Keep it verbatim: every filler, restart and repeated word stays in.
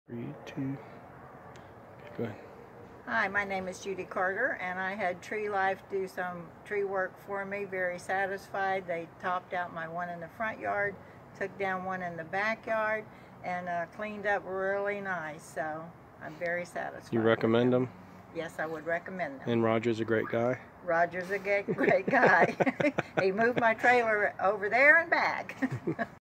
Three, two, go ahead. Hi, my name is Judy Carter, and I had Tree Life do some tree work for me. Very satisfied. They topped out my one in the front yard, took down one in the backyard, and uh, cleaned up really nice. So I'm very satisfied. You recommend them? Yes, I would recommend them. And Roger's a great guy? Roger's a great, great guy. He moved my trailer over there and back.